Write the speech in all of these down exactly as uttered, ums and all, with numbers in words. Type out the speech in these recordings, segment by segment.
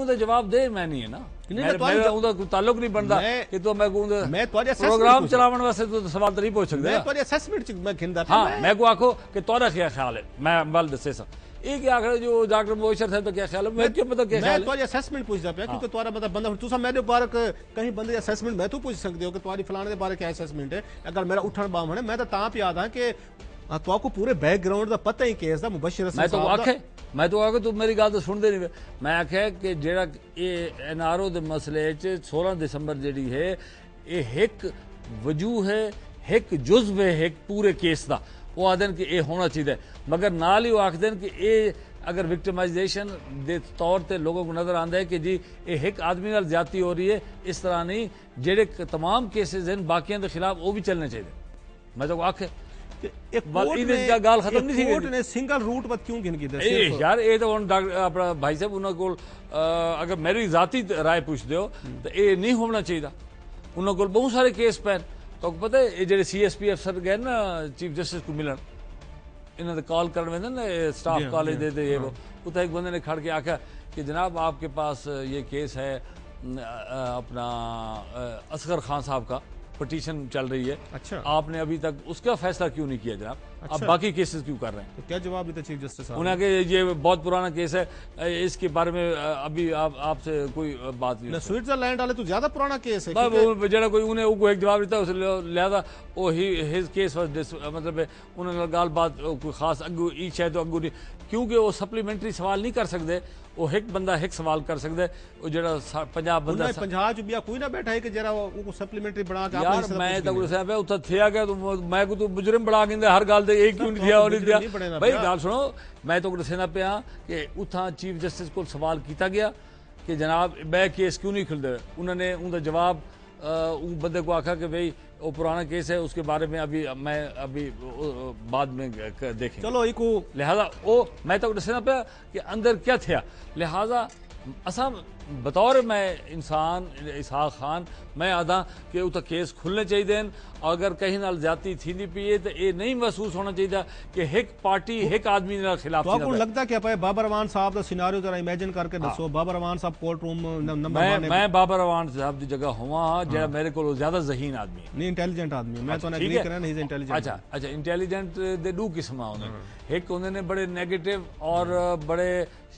तो जवाब दे मैं नहीं है ना, मेरा उनका कोई ताल्लुक नहीं बनता कि तो मैं कहूँ मैं तुहाडे प्रोग्राम चलावन वास्ते तो सवाल तो नहीं पूछ सकदा। मैं तुहाडे असेसमेंट च मैं खिंदा हां मैं को आखो कि तोरा क्या ख्याल है, मैं बल दसे सा एक आखिर जो डॉक्टर मोशर थे तो क्या ख्याल है, मैं क्यों पता क्या ख्याल है। मैं तुहाडे असेसमेंट पूछदा पिया क्योंकि तुहारा मतलब बंदा तुसा मेरे बारे कहीं बंदे असेसमेंट मैं तो पूछ सकदे हो कि तुम्हारी फलाने दे बारे क्या असेसमेंट है। अगर मेरा उठन बाम है मैं तो तां पे याद हां कि तुहाको पूरे बैकग्राउंड दा पता ही केस दा मुबशर मैं तो आखे मैं तो आखे तू मेरी गल तो सुनदे नहीं। मैं आख्या कि जेड़ा ये एनआरओ दे मसले च सोलह दिसंबर जेड़ी है ये एक वजूह है, एक जुज़्व है एक पूरे केस दा। वो आखदे कि ये होना चाहिए, मगर नाल ही वो आखदे कि ये अगर विक्टिमाइजेशन दे तौर पर लोगों को नजर आता है कि जी ये एक आदमी नाल ज्यादती हो रही है, इस तरह नहीं जेड़े तमाम केसेज हैं बाकियों के खिलाफ वो भी चलने चाहिए। मैं तो आखे गाल खत्म नहीं कोर्ट ने सिंगल रूट पर क्यों गिन की यार ये तो अपना भाई साहब उन्होंने को अगर मेरी जाती राय पूछ दो तो ये नहीं होना चाहिए। उन्होंने को बहुत सारे केस पैन तो पता है ये जो सी एस पी अफसर गए ना चीफ जस्टिस को मिलन इन्होंने कॉल कर ना स्टाफ कॉलेज दे दे ये वो उतना एक बंदे ने खड़ के आखा कि जनाब आपके पास ये केस है अपना असगर खान साहब का पिटीशन चल रही है। अच्छा आपने अभी तक उसका फैसला क्यों नहीं किया जनाब? अच्छा। आप बाकी केसेस क्यों कर रहे हैं? तो क्या जवाब देता चीफ जस्टिस साहब? उन्हें कि ये बहुत पुराना केस है, इसके बारे में अभी आप आपसे कोई बात नहीं। स्विट्जरलैंड वाले तो ज्यादा पुराना केस है जरा कोई उन्हें उनको एक जवाब देता लिहाजा वो हिज केस मतलब उन्होंने गाल बात कोई खास अगू ई शायद तो अगू नहीं क्योंकि वो सप्लीमेंट्री सवाल नहीं कर सकते। वो एक बंदा एक सवाल कर सकता है वो जरा पंजाब बंदा पंजाब च बिया कोई ना बैठा है कि जरा वो सप्लीमेंट्री बना के यार मैं तो साहब उठा थिया गया तो मैं को तो मुजरिम बना के हर गाल दे एक क्यों नहीं थिया और नहीं दिया भाई गाल सुनो। मैं तो दसना पिया कि उथा चीफ जस्टिस को सवाल किया गया कि जनाब मैं केस क्यों नहीं खुलते। उन्होंने उनका जवाब उस बंदे को आखा कि भाई वो पुराना केस है उसके बारे में अभी मैं अभी बाद में देखें। चलो इको लिहाजा वो मैं तो दसना पाया कि अंदर क्या था। लिहाजा असा बतौर मैं इंसान इसहाक खान मैं आदा कि उत केस खुलने चाहिए। अगर कहीं नाल ज्यादती थी पी है तो ये नहीं महसूस होना चाहिए कि एक पार्टी एक आदमी खिलाफ। तो आपको लगता क्या पाए बाबर अवान साहब का सिनारियो जरा इमेजिन करके दसो। बाबर अवान साहब कोर्ट रूम नंबर मैं मैं बाबर अवान साहब की जगह हुआ जो मेरे को ज्यादा जहीन आदमी नहीं इंटेलिजेंट आदमी मैं तो एग्री करना नहीं इंटेलिजेंट। अच्छा अच्छा इंटेलिजेंट दे दो किस्म उन्होंने एक उन्होंने बड़े नेगेटिव और बड़े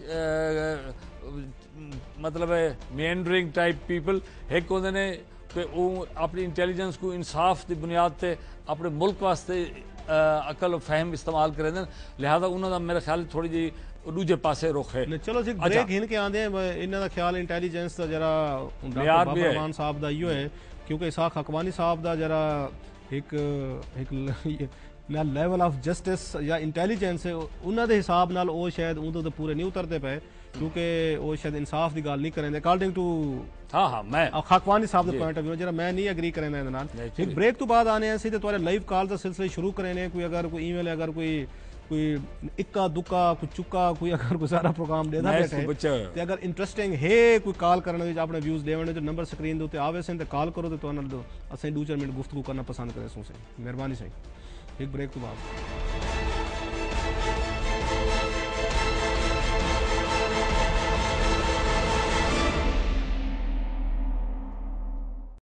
मतलब मेंडरिंग टाइप पीपल एक उन्होंने अपनी इंटेलिजेंस को इंसाफ की बुनियाद से अपने मुल्क वास्ते अकल फहम इस्तेमाल करें। लिहाजा उन्होंने मेरे ख्याल थोड़ी जी दूजे पासे रुख है। चलो जी ब्रेक हिन के आंदे इन्हां दा ख्याल इंटेलिजेंस दा जरा बाबर अवान साहब दा इहो है क्योंकि इसाक खकवानी साहब दा जरा एक एक ना लेवल ऑफ जस्टिस या इंटेलिजेंस है उन्हां दे हिसाब नाल ओ शायद उदों ते पूरे नहीं उतरते पे क्योंकि वो शायद इंसाफ की गल नहीं करेंगे अकॉर्डिंग टू हाँ हाँ मैं खाकवानी साहब के पॉइंट ऑफ व्यू जरा मैं नहीं एग्री करें एक ब्रेक तो बाद आने से तो लाइव कॉल का सिलसिला शुरू करें। कोई अगर कोई ईमेल अगर कोई कोई इक्का दुक्का कोई चुक्का कोई अगर कोई सारा प्रोग्राम देना बैठे अगर इंटरेस्टिंग है कोई कॉल करने अपने व्यूज देने जो नंबर स्क्रीन के उत्ते आवे से कॉल करो तो असें दो चार मिनट गुफ्तगू करना पसंद करें सो से मेहरबानी सही। एक ब्रेक तो बाद